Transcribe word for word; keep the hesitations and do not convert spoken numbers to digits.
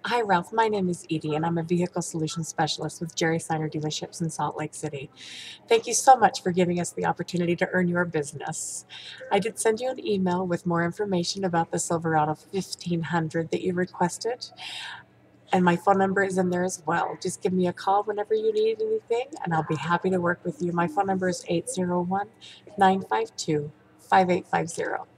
Hi, Ralph. My name is Edie, and I'm a vehicle solutions specialist with Jerry Seiner dealerships in Salt Lake City. Thank you so much for giving us the opportunity to earn your business. I did send you an email with more information about the Silverado fifteen hundred that you requested, and my phone number is in there as well. Just give me a call whenever you need anything, and I'll be happy to work with you. My phone number is eight zero one, nine five two, five eight five zero.